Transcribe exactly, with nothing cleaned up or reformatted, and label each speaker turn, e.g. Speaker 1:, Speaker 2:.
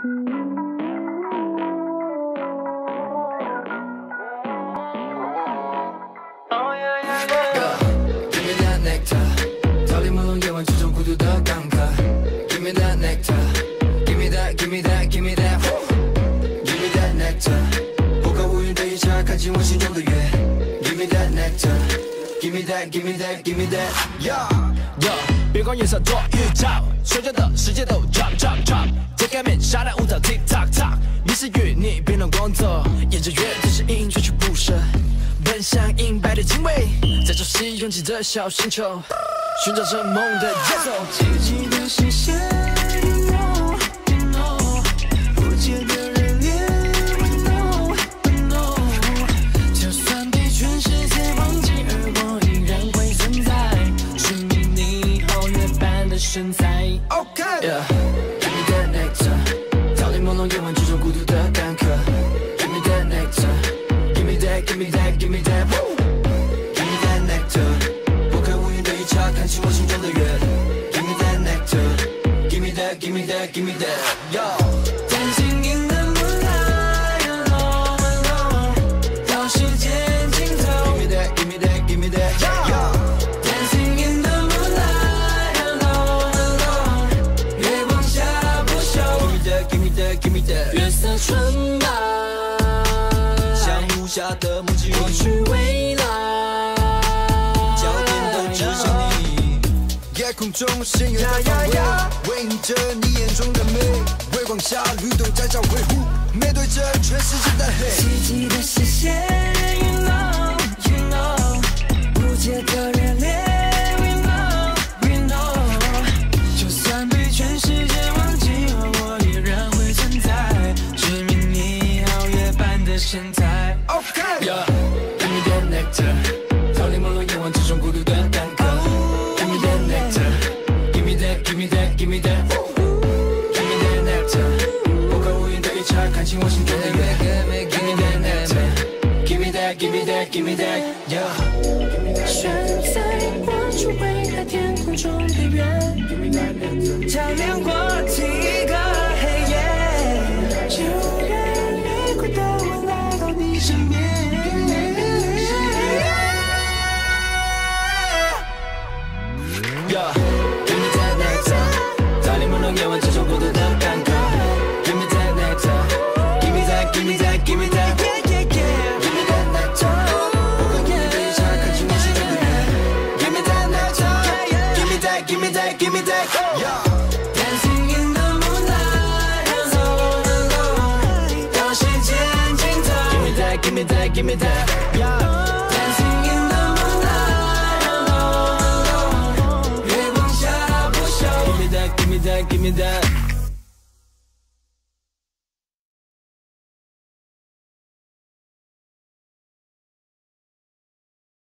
Speaker 1: Give me that, give me that, yeah, yeah。别管颜色多预兆，所有的世界都 drop drop drop。揭开面纱的舞蹈 tick tock tock。你是与你辩论工作，沿着乐队指引追求不舍，奔向银白的经纬，在潮汐拥挤的小星球，寻找着梦的节奏。积极的视线 ，you know, you know， 不解的热烈 ，we know, we know。就算被全世界忘记，而我依然会存在，证明你皓月般的身材。OK。Yeah，give me that nectar， 逃离朦胧夜晚之中孤独的干渴。Give me that nectar，give me that，give me that，give me that。Give me that nectar， 不可无言的一刹，看清我心中的月。Give me that nectar，give me that，give me that，give me that。Yo。Dancing in the moonlight alone alone， 到时间尽头。Give me that，give me that，give me that。Yo。Dancing in the moonlight alone alone， 月光下不休。Give me that，give me that，give me that。月色纯白，像无暇的梦境，过去未来。夜空中鲜艳的氛围，为你着你眼中的美。微光下律动在找维护，面对着全世界的黑。奇迹的视线 ，you know you know， 不解的热烈 ，we know we know。就算被全世界忘记，我依然会存在，证明你皓月般的身材。OK。Yeah，give me that nectar， 逃离朦胧夜晚之中孤独的干渴。Give me that, give me that, give me that nectar。 不可无言的一刹，看清我心中的月。Give me that nectar， give me that, give me that, give me that, yeah。悬在我处为何天空中的月，照亮我几个黑夜。就让月光的我来到你身边。Yeah。夜晚之中孤独的干渴 ，Give me that nectar， Give me that，Give me that，Give me that，Yeah yeah yeah，Give me that nectar， 不可无言的一刹，看清我心中的月 ，Give me that nectar，Give me that，Give me that，Give me that，Yeah。Dancing in the moonlight alone alone， 到时间尽头 ，Give me that，Give me that，Give me that，Yeah。Dancing in the moonlight alone alone， 月光下不休 ，Give me that，Give me that，Give me that。